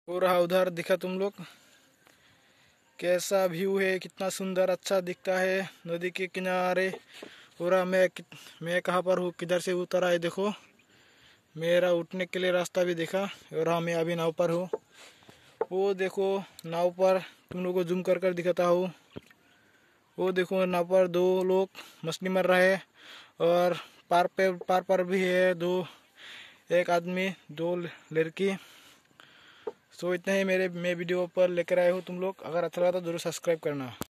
और रहा उधर दिखा तुम लोग, कैसा व्यू है, कितना सुंदर अच्छा दिखता है नदी के किनारे। और मैं कहाँ पर हूँ, किधर से उतर आए देखो, मेरा उठने के लिए रास्ता भी देखा। और हाँ, मैं अभी नाव पर हूँ। वो देखो नाव पर, तुम लोग को जूम कर कर दिखाता हूँ। वो देखो नाव पर दो लोग मछली मार रहे हैं, और पार पर भी है दो, एक आदमी दो लड़की। सो इतना ही मैं वीडियो पर लेकर आया हूँ। तुम लोग अगर अच्छा लगा तो जरूर सब्सक्राइब करना।